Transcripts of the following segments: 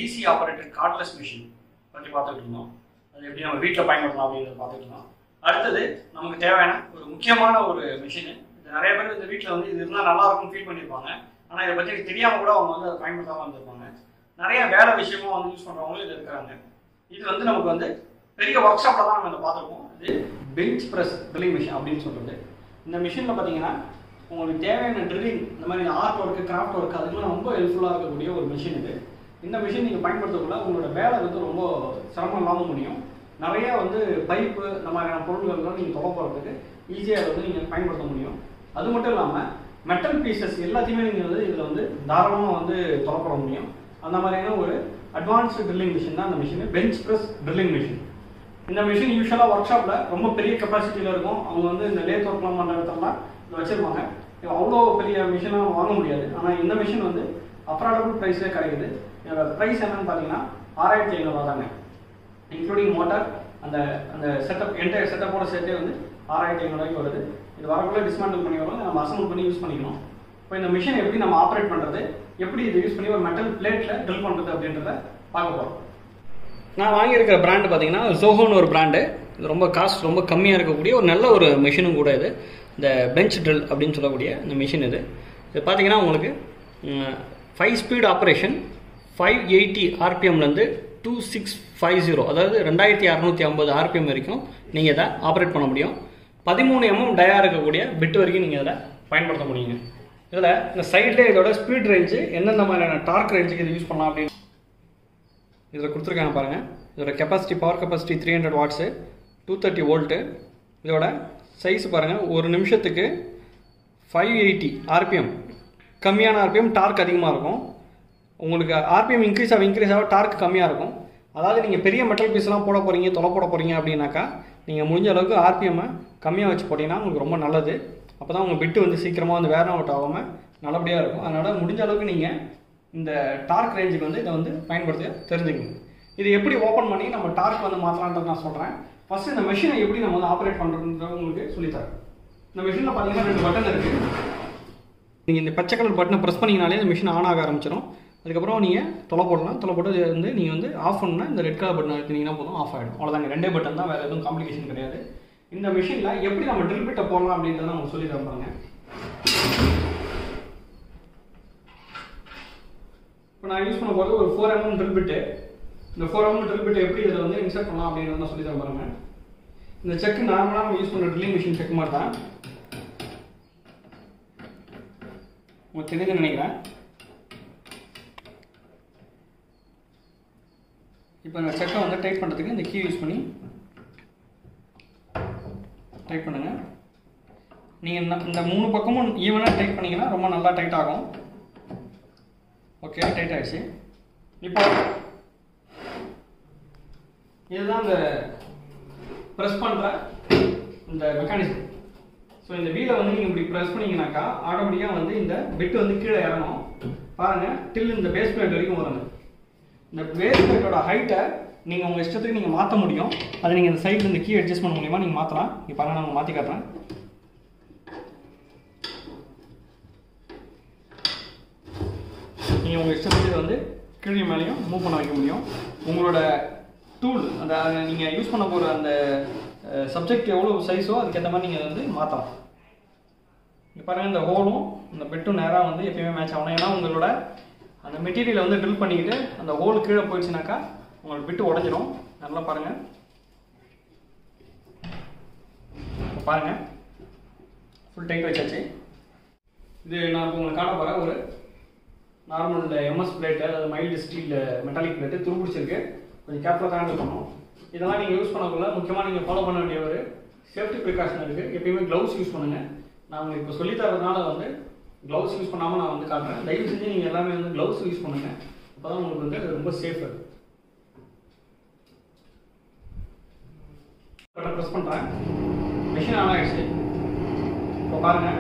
DC operated cordless machine பற்றி பார்த்துட்டு இருந்தோம். அது எப்படி நம்ம வீட்டில் பயன்படுத்தலாம் அப்படிங்கிறத பார்த்துட்டு இருந்தோம். அடுத்தது நமக்கு தேவையான ஒரு முக்கியமான ஒரு மிஷினு. இது நிறைய பேர் இந்த வீட்டில் வந்து இது இருந்தால் நல்லா இருக்கும்னு ஃபீல் பண்ணியிருப்பாங்க. ஆனால் இதை பற்றி தெரியாமல் கூட அவங்க வந்து அதை பயன்படுத்தாமல் இருந்திருப்பாங்க. நிறைய வேலை விஷயமா வந்து யூஸ் பண்ணுறவங்களும் இது இருக்கிறாங்க. இது வந்து நமக்கு வந்து பெரிய ஒர்க் ஷாப்பில் தான் நம்ம இதை பார்த்துருக்கோம். இது பெஞ்ச் ப்ரெஸ் ட்ரில்லிங் மிஷின் அப்படின்னு சொல்கிறது. இந்த மிஷினில் பார்த்தீங்கன்னா உங்களுக்கு தேவையான ட்ரில்லிங், இந்த மாதிரி ஆர்ட் ஒர்க்கு, கிராஃப்ட் ஒர்க்கு, அதுக்கெல்லாம் ரொம்ப ஹெல்ப்ஃபுல்லாக இருக்கக்கூடிய ஒரு மிஷின் இது. இந்த மிஷின் நீங்கள் பயன்படுத்தக்குள்ள உங்களோட வேலை வந்து ரொம்ப சிரமம் இல்லாமல் முடியும். நிறைய வந்து பைப்பு இந்த மாதிரியான பொருட்கள்லாம் நீங்கள் தொலை போகிறதுக்கு ஈஸியாக அதை வந்து நீங்கள் பயன்படுத்த முடியும். அது மட்டும் இல்லாமல் மெட்டல் பீசஸ் எல்லாத்தையுமே நீங்கள் வந்து இதில் வந்து தாராளமாக வந்து தொலைப்பட முடியும். அந்த மாதிரியான ஒரு அட்வான்ஸ்டு ட்ரில்லிங் மிஷின் தான் அந்த machine, bench press drilling machine. இந்த மிஷின் யூஸ்வலாக ஒர்க் ஷாப்பில் ரொம்ப பெரிய கெப்பாசிட்டியில் இருக்கும். அவங்க வந்து இந்த லேத் ஒர்க்லாம் பண்ணுற இடத்துலலாம் இதை வச்சுருப்பாங்க. அவ்வளோ பெரிய மிஷினாக வாங்க முடியாது. ஆனால் இந்த மிஷின் வந்து அஃபோர்டபுள் ப்ரைஸ்லேயே கிடைக்குது. இதோட ப்ரைஸ் என்னன்னு பார்த்தீங்கன்னா 6500 தாங்க, இன்க்ளூடிங் மோட்டார், அந்த அந்த செட்டப் என்டையர் செட்டப்போட சேர்த்தே வந்து 6500 வருது. இது வரக்குள்ளே டிஸ்மேண்டில் பண்ணி வரும், நம்ம அசம்பிள் பண்ணி யூஸ் பண்ணிக்கணும். இப்போ இந்த மிஷின் எப்படி நம்ம ஆப்ரேட் பண்ணுறது, எப்படி இது யூஸ் பண்ணி ஒரு மெட்டல் பிளேட்டில் ட்ரில் பண்ணுறது அப்படின்றத பார்க்க போகிறோம். நான் வாங்கியிருக்கிற பிராண்டு பார்த்தீங்கன்னா ஜோஹோன்னு ஒரு பிராண்டு. இது ரொம்ப காஸ்ட் ரொம்ப கம்மியாக இருக்கக்கூடிய ஒரு நல்ல ஒரு மிஷினும் கூட. இது இந்த பெஞ்ச் ட்ரில் அப்படின்னு சொல்லக்கூடிய இந்த மிஷின். இது பார்த்தீங்கன்னா உங்களுக்கு 5 ஸ்பீட் ஆப்ரேஷன், 580 ஆர்பிஎம்லேருந்து 2650, அதாவது 2650 ஆர்பிஎம் வரைக்கும் நீங்கள் இதை ஆப்ரேட் பண்ண முடியும். 13 mm டயா இருக்கக்கூடிய பிட் வரைக்கும் நீங்கள் இதில் பயன்படுத்த முடியுங்க. இதில் இந்த சைட்லேயே இதோட ஸ்பீட் ரேஞ்சு, எந்தெந்த மாதிரியான டார்க் ரேஞ்சுக்கு இது யூஸ் பண்ணலாம் அப்படின்னு இதில் கொடுத்துருக்காங்க பாருங்கள். இதோட capacity, power capacity 300 watts, 230 volt. இதோட சைஸ் பாருங்கள், ஒரு நிமிஷத்துக்கு 580 ஆர்பிஎம், கம்மியான ஆர்பிஎம், டார்க் அதிகமாக இருக்கும். உங்களுக்கு ஆர்பிஎம் இன்க்ரீஸ் ஆக டார்க் கம்மியாக இருக்கும். அதாவது நீங்கள் பெரிய மெட்டல் பீஸ்லாம் போட போகிறீங்க, தொலை போட போகிறீங்க அப்படின்னாக்கா நீங்கள் முடிஞ்ச அளவுக்கு ஆர்பிஎம்மை கம்மியாக வச்சு போட்டிங்கன்னா உங்களுக்கு ரொம்ப நல்லது. அப்போ தான் உங்கள் பிட்டு வந்து சீக்கிரமாக வந்து வேர் அவுட் ஆகாமல் நல்லபடியாக இருக்கும். அதனால் முடிஞ்ச அளவுக்கு நீங்கள் இந்த டார்க் ரேஞ்சுக்கு வந்து இதை வந்து பயன்படுத்த தெரிஞ்சுக்கணும். இது எப்படி ஓப்பன் பண்ணி நம்ம டார்க் வந்து மாற்றலான்றது நான் சொல்கிறேன். ஃபஸ்ட்டு இந்த மிஷினை எப்படி நம்ம வந்து ஆப்ரேட் பண்ணுறதுன்றது உங்களுக்கு சொல்லித்தரேன். இந்த மிஷினில் பார்த்தீங்கன்னா 2 பட்டன் இருக்குது. நீங்கள் இந்த பச்சை கலர் பட்டனை ப்ரெஸ் பண்ணிங்கனாலே இந்த மிஷின் ஆன் ஆக ஆரம்பிச்சிடும். அதுக்கப்புறம் நீங்கள் தொலை போடலாம். தொலை போட்டு வந்து நீங்கள் வந்து ஆஃப் பண்ணால் இந்த ரெட் கலர் பட்டன் எடுத்தீங்கன்னா போதும், ஆஃப் ஆகிடும். அவ்வளோதாங்க, 2 பட்டன் தான், வேறு எதுவும் காம்ப்ளிகேஷன் கிடையாது. இந்த மிஷினில் எப்படி நம்ம ட்ரில் பிட்டை போடலாம் அப்படின்றத உங்களுக்கு சொல்லி தரப்பாங்க. இப்போ நான் யூஸ் பண்ண போகிறது ஒரு 4 mm ட்ரில் பிட்டு. இந்த 4 mm ட்ரில் பிட்டை எப்படி இதில் வந்து இன்சர்ட் பண்ணலாம் அப்படின்றத சொல்லி தரப்பாங்க. இந்த செக் நார்மலாக நம்ம யூஸ் பண்ணுற ட்ரில்லிங் மிஷின் செக் மாதிரி தான். உங்களுக்கு தெரியுதுன்னு நினைக்கிறேன். இப்போ இந்த செக்கை வந்து டைட் பண்ணுறதுக்கு இந்த கீ யூஸ் பண்ணி டைட் பண்ணுங்கள். நீங்கள் இந்த 3 பக்கமும் ஈவனாக டைட் பண்ணிங்கன்னா ரொம்ப நல்லா டைட் ஆகும். ஓகே, டைட் ஆகிடுச்சு. இப்போ இதுதான் இந்த ப்ரெஸ் பண்ணுற இந்த மெக்கானிசம். ஸோ இந்த வீலை வந்து நீங்கள் இப்படி ப்ரெஸ் பண்ணிங்கனாக்கா ஆட்டோமேட்டிக்காக வந்து இந்த பிட்டு வந்து கீழே இறங்கும். பாருங்கள், டில் இந்த பேஸ் பிளேட் வரைக்கும் வருங்க. இந்த பேஸ் பிளேட்டோட ஹைட்டை நீங்கள் உங்கள் இஷ்டத்துக்கு நீங்கள் மாற்ற முடியும். அதை நீங்கள் இந்த சைடில் இந்த கீ அட்ஜஸ்ட் பண்ண முடியுமா நீங்கள் மாற்றலாம். இங்கே பாருங்கள், நான் மாற்றி காட்டுறேன். நீங்கள் உங்கள் இஷ்டத்துக்கு வந்து கீழே மேலேயும் மூவ் பண்ண வைக்க முடியும். உங்களோட டூல், அந்த நீங்கள் யூஸ் பண்ண போகிற அந்த சப்ஜெக்ட் எவ்வளோ சைஸோ அதுக்கேற்ற மாதிரி நீங்கள் வந்து மாற்றலாம். இங்கே பாருங்கள், இந்த ஹோலும் இந்த பெட்டும் நேராக வந்து எப்பயுமே மேட்ச் ஆகணும். ஏன்னா உங்களோட அந்த மெட்டீரியலை வந்து ட்ரில் பண்ணிக்கிட்டு அந்த ஹோல் கீழே போயிடுச்சுனாக்கா உங்களுக்கு பிட்டு உடஞ்சிடும். நல்லா பாருங்கள். இப்போ பாருங்கள், ஃபுல் டைட் வச்சாச்சு. இது நான் இப்போ உங்களுக்கு காட்ட போகிறேன் ஒரு நார்மல் எம்எஸ் பிளேட்டு, அதாவது மைல்டு ஸ்டீல் மெட்டாலிக் பிளேட்டு துருப்பிடிச்சிருக்கு. கொஞ்சம் கேர்ஃபுல்லாக ஹேண்டில் பண்ணணும். இதெல்லாம் நீங்கள் யூஸ் பண்ணக்குள்ள முக்கியமாக நீங்கள் ஃபாலோ பண்ண வேண்டிய ஒரு சேஃப்டி ப்ரிகாஷன் இருக்குது. எப்பயுமே க்ளவுஸ் யூஸ் பண்ணுங்கள். நான் உங்களுக்கு இப்போ சொல்லித்தரதுனால வந்து க்ளவுஸ் யூஸ் பண்ணாமல் நான் வந்து காட்டுறேன். தயவு செஞ்சு நீங்கள் எல்லாமே வந்து க்ளவுஸ் யூஸ் பண்ணுங்கள். அப்போ தான் உங்களுக்கு வந்து ரொம்ப சேஃப். பட்டன் ப்ரெஸ் பண்ணுறேன், மிஷின் ஆன் ஆகிடுச்சு. இப்போ பாருங்கள்,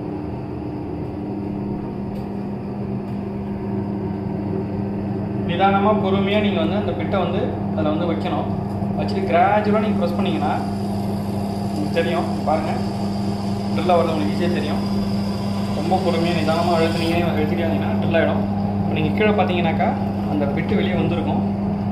நிதானமாக பொறுமையாக நீங்கள் வந்து அந்த பிட்டை வந்து அதில் வந்து வைக்கணும். வச்சுட்டு கிராஜுவலாக நீங்கள் ப்ரெஸ் பண்ணிங்கன்னா உங்களுக்கு தெரியும். பாருங்கள், ட்ரில்லாக வரது உங்களுக்கு ஈஸியாக தெரியும். ரொம்ப பொறுமையாக நிதானமாக அழுத்திட்டே வந்தீங்கன்னா ட்ரில் ஆகிடும். இப்போ நீங்கள் கீழே பார்த்தீங்கன்னாக்கா அந்த பிட்டு வெளியே வந்திருக்கும்.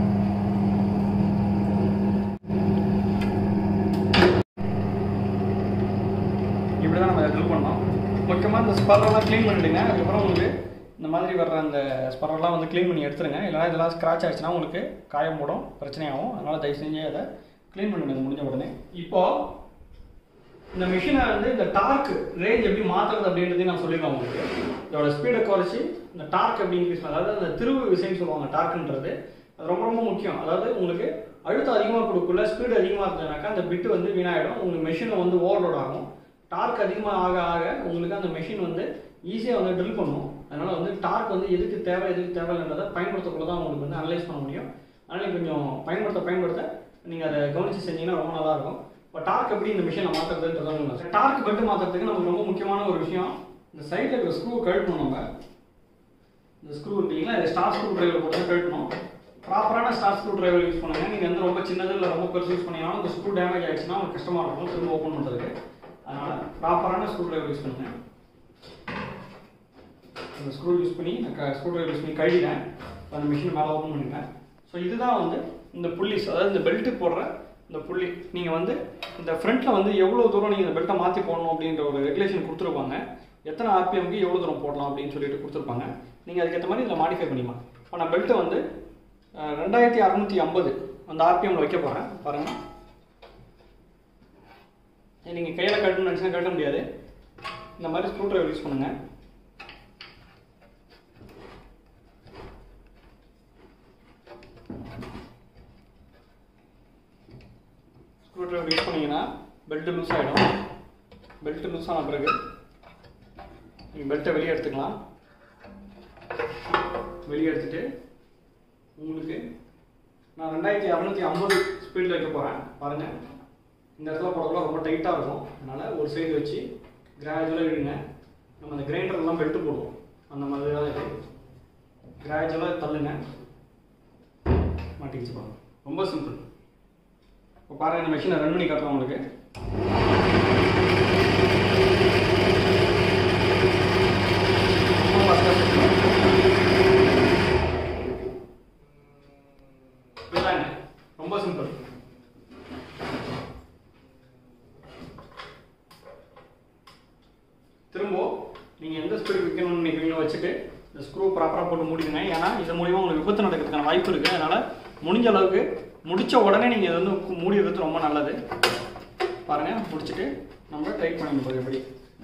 இப்படி தான் நம்ம ட்ரில் பண்ணோம். முக்கியமாக இந்த ஸ்பரெல்லாம் க்ளீன் பண்ணிவிடுங்க. அதுக்கப்புறம் உங்களுக்கு இந்த மாதிரி வர்ற அந்த ஸ்பரெல்லாம் வந்து க்ளீன் பண்ணி எடுத்துருங்க. இல்லைனா இதெல்லாம் ஸ்க்ராட்ச் ஆகிடுச்சுன்னா உங்களுக்கு காயம் போடும், பிரச்சனையாகும். அதனால் தயவு செஞ்சு அதை க்ளீன் பண்ணிவிடுங்க முடிஞ்ச உடனே. இப்போது இந்த மிஷினை வந்து இந்த டார்க் ரேஞ்ச் எப்படி மாற்றுறது அப்படின்றதையும் நான் சொல்லிடுவேன் உங்களுக்கு. இதோட ஸ்பீடை குறைச்சி இந்த டார்க் எப்படி இன்க்ரீஸ் பண்ண, அதாவது அந்த திருவு விசைன்னு சொல்லுவாங்க டார்க்குன்றது, அது ரொம்ப ரொம்ப முக்கியம். அதாவது உங்களுக்கு அழுத்தம் அதிகமாக கொடுக்கல, ஸ்பீடு அதிகமாக இருந்ததுனாக்கா அந்த பிட்டு வந்து வீணாயிடும். உங்களுக்கு மெஷினில் வந்து ஓவர்லோட் ஆகும். டார்க் அதிகமாக ஆக ஆக உங்களுக்கு அந்த மெஷின் வந்து ஈஸியாக வந்து ட்ரில் பண்ணும். அதனால் வந்து டார்க் வந்து எதுக்கு தேவை எதுக்கு தேவைன்றதை பயன்படுத்தக்குள்ள தான் உங்களுக்கு வந்து அனலைஸ் பண்ண முடியும். அதனால் கொஞ்சம் பயன்படுத்த நீங்கள் அதை கவனித்து செஞ்சீங்கன்னா ரொம்ப நல்லாயிருக்கும். இப்போ டார்க் எப்படி இந்த மிஷினை மாற்றுறதுன்றதான் டார்க் பெட்டு மாற்றுறதுக்கு நமக்கு ரொம்ப முக்கியமான ஒரு விஷயம், இந்த சைடில் இருக்கிற ஸ்க்ரூ கழட்டணும். நம்ம இந்த ஸ்க்ரூ இருக்கீங்களா, இதை ஸ்டார் ஸ்க்ரூ டிரைவர் போட்டு கழட்டணும். ப்ராப்பரான ஸ்டார் ஸ்க்ரூ டிரைவர் யூஸ் பண்ணுங்கள். நீங்கள் வந்து ரொம்ப சின்னது இல்லை ரொம்ப பெருசு யூஸ் பண்ணிங்கனாலும் இந்த ஸ்க்ரூ டேமேஜ் ஆகிடுச்சுன்னா உங்களுக்கு கஷ்டமாக இருக்கும் திரும்ப ஓப்பன் பண்ணுறதுக்கு. அதனால் ப்ராப்பரான ஸ்க்ரூ டிரைவர் யூஸ் பண்ணுங்கள். அந்த ஸ்க்ரூ யூஸ் பண்ணி கழிக்கிறேன். அந்த மிஷினை மேலே ஓப்பன் பண்ணுங்கள். ஸோ இதுதான் வந்து இந்த புள்ளிஸ், அதாவது இந்த பெல்ட்டு போடுற இந்த புள்ளி. நீங்கள் வந்து இந்த ஃப்ரண்ட்டில் வந்து எவ்வளோ தூரம் நீங்கள் இந்த பெல்ட்டை மாற்றி போடணும் அப்படின்ற ஒரு ரெகுலேஷன் கொடுத்துருப்பாங்க. எத்தனை ஆர்பிஎம்க்கு எவ்வளோ தூரம் போடலாம் அப்படின்னு சொல்லிட்டு கொடுத்துருப்பாங்க. நீங்கள் அதுக்கேற்ற மாதிரி இதில் மாடிஃபை பண்ணிக்கலாம். இப்போ நான் பெல்ட்டை வந்து 2650 அந்த ஆர்பிஎம்மில் வைக்க போகிறேன். பாருங்கள், நீங்கள் கையில் கட்டணும்னு நினச்சினா கட்ட முடியாது. இந்த மாதிரி ஸ்க்ரூ டிரைவர் யூஸ் பண்ணுங்கள். ஸ்க்ரூ டிரைவர் யூஸ் பண்ணிங்கன்னா பெல்ட்டு லூஸ் ஆகிடும். பெல்ட்டு லூஸ் ஆன பிறகு நீங்கள் பெல்ட்டை வெளியே எடுத்துக்கலாம். வெளியே எடுத்துகிட்டு உங்களுக்கு நான் 2650 ஸ்பீடில் வைக்க போகிறேன். பாருங்கள், இந்த இடத்துல போடக்குள்ள ரொம்ப டைட்டாக இருக்கும். அதனால் ஒரு சைடு வச்சு கிராஜுவலாக இழுங்க. நம்ம அந்த கிரைண்டர்லாம் பெல்ட்டு போடுவோம், அந்த மாதிரி தான் இது. கிராஜுவலாக தள்ளுங்க, மாட்டிக்கிச்சு பாருங்க. ரொம்ப சிம்பிள். இப்போ பாருங்கள், இந்த மிஷினை ரன் பண்ணி காட்டுறோம் உங்களுக்கு. ரொம்ப சிம்பிள். திரும்ப நீங்கள் எந்த ஸ்பீடு வைக்கணும்னு நினைக்கிறீங்களோ வச்சுட்டு இந்த ஸ்க்ரூ ப்ராப்பராக போட்டு மூடிடுங்க. ஏன்னா இது மூலிமா உங்களுக்கு விபத்து நடக்கிறதுக்கான வாய்ப்பு இருக்குது. அதனால் முடிஞ்ச அளவுக்கு முடித்த உடனே நீங்கள் இதை வந்து மூடிடுறது ரொம்ப நல்லது. பாருங்கள், முடிச்சுட்டு நம்ம டைட் பண்ணிக்க போகிறோம். எப்படி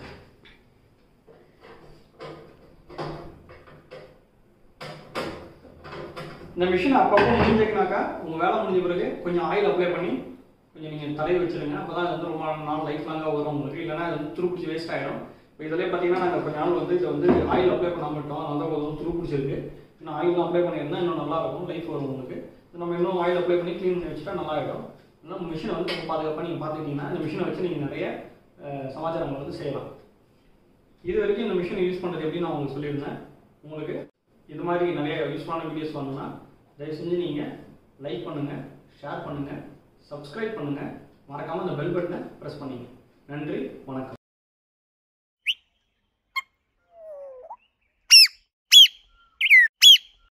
இந்த மிஷின் அப்பப்போ முடிஞ்சிக்கினாக்கா உங்கள் வேலை முடிஞ்ச பிறகு கொஞ்சம் ஆயில் அப்ளை பண்ணி கொஞ்சம் நீங்கள் தலையை வச்சுருங்க. அப்போ தான் இது வந்து ரொம்ப நாள் லைஃப் லாங்காக வரும் உங்களுக்கு. இல்லைனா இது வந்து துருப்பிடிச்சி வேஸ்ட் ஆகிடும். இப்போ இதிலே பார்த்தீங்கன்னா நாங்கள் கொஞ்ச நாள் வந்து இதை வந்து ஆயில் அப்ளை பண்ணாமல் விட்டோம். அதனால கொஞ்சம் துருப்பிடிச்சிருக்கு. இன்னும் ஆயிலாம் அப்ளை பண்ணியிருந்தால் இன்னும் நல்லாயிருக்கும், லைஃப் வரும் உங்களுக்கு. நம்ம இன்னும் ஆயில் அப்ளை பண்ணி க்ளீன் பண்ணி வச்சுட்டா நல்லாயிடும். அதனால் மிஷினை வந்து பாதுகாப்பாக நீங்கள் பார்த்துக்கிட்டிங்கன்னா இந்த மிஷினை வச்சு நீங்கள் நிறைய சமாச்சாரங்கள் வந்து செய்யலாம். இது வரைக்கும் இந்த மிஷினை யூஸ் பண்ணுறது எப்படின்னு நான் உங்களுக்கு சொல்லியிருந்தேன். உங்களுக்கு இது மாதிரி நிறைய யூஸ்ஃபுல்லான வீடியோஸ் வரணும்னா தயவு செஞ்சு நீங்கள் லைக் பண்ணுங்கள், ஷேர் பண்ணுங்கள், சப்ஸ்கிரைப் பண்ணுங்கள், மறக்காமல் அந்த பெல் பட்டனை ப்ரெஸ் பண்ணிங்க. நன்றி, வணக்கம்.